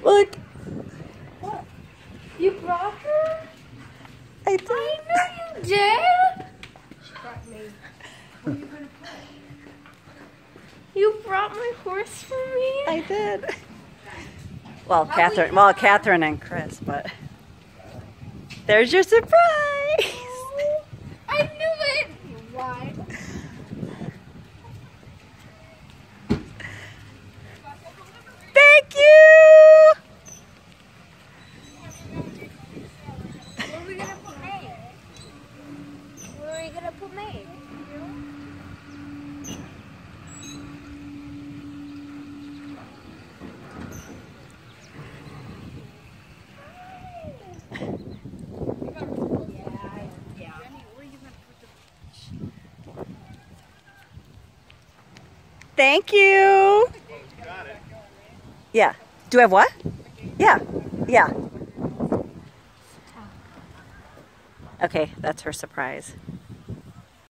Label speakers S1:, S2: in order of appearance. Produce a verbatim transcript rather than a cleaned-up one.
S1: Look.
S2: What? You brought her?
S1: I did.
S2: I know you did. She brought me. What are you gonna play? You brought my horse for me?
S1: I did. Well, Catherine, well, Catherine and Chris, but there's your surprise.
S2: I knew it. Why?
S1: Thank you.
S2: Where are we gonna put Meg? Where are we gonna put Meg?
S1: Thank you. Yeah. Do I have what? Yeah. Yeah. Okay, that's her surprise.